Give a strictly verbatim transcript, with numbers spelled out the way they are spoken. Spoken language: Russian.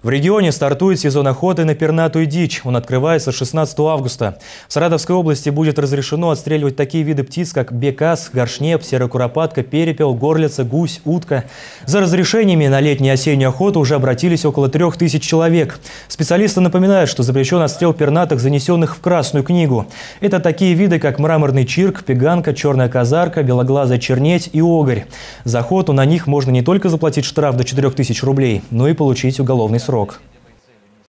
В регионе стартует сезон охоты на пернатую дичь. Он открывается шестнадцатого августа. В Саратовской области будет разрешено отстреливать такие виды птиц, как бекас, горшнеп, серая куропатка, перепел, горлица, гусь, утка. За разрешениями на летнюю и осеннюю охоту уже обратились около трех тысяч человек. Специалисты напоминают, что запрещен отстрел пернатых, занесенных в Красную книгу. Это такие виды, как мраморный чирк, пеганка, черная казарка, белоглазая чернеть и огарь. За охоту на них можно не только заплатить штраф до четырёх тысяч рублей, но и получить уголовный срок.